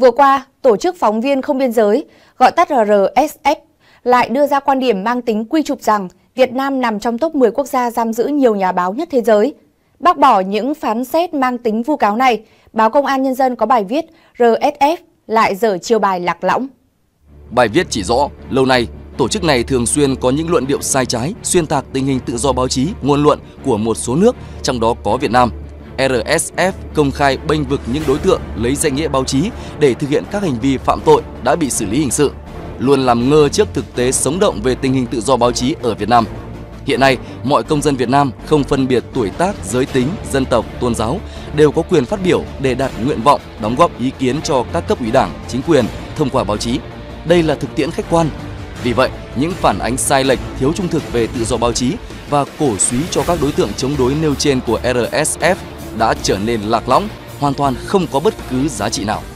Vừa qua, Tổ chức Phóng viên Không Biên giới, gọi tắt là RSF, lại đưa ra quan điểm mang tính quy chụp rằng Việt Nam nằm trong top 10 quốc gia giam giữ nhiều nhà báo nhất thế giới. Bác bỏ những phán xét mang tính vu cáo này, báo Công an Nhân dân có bài viết RSF lại dở chiêu bài lạc lõng. Bài viết chỉ rõ, lâu nay, tổ chức này thường xuyên có những luận điệu sai trái, xuyên tạc tình hình tự do báo chí, ngôn luận của một số nước, trong đó có Việt Nam. RSF công khai bênh vực những đối tượng lấy danh nghĩa báo chí để thực hiện các hành vi phạm tội đã bị xử lý hình sự, luôn làm ngơ trước thực tế sống động về tình hình tự do báo chí ở Việt Nam. Hiện nay, mọi công dân Việt Nam không phân biệt tuổi tác, giới tính, dân tộc, tôn giáo đều có quyền phát biểu để đạt nguyện vọng, đóng góp ý kiến cho các cấp ủy Đảng, chính quyền thông qua báo chí. Đây là thực tiễn khách quan. Vì vậy, những phản ánh sai lệch, thiếu trung thực về tự do báo chí và cổ súy cho các đối tượng chống đối nêu trên của RSF đã trở nên lạc lõng, hoàn toàn không có bất cứ giá trị nào.